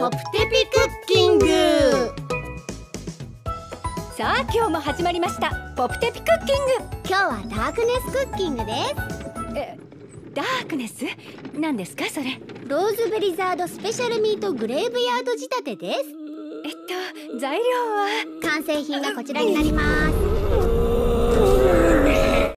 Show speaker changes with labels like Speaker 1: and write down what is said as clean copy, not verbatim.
Speaker 1: ポプテピクッキング。
Speaker 2: さあ今日も始まりましたポプテピクッキング。
Speaker 1: 今日はダークネスクッキングです。
Speaker 2: ダークネス何ですかそれ？
Speaker 1: ローズベリザードスペシャルミートグレーブヤード仕立てです。
Speaker 2: 材料は
Speaker 1: 完成品がこちらになります。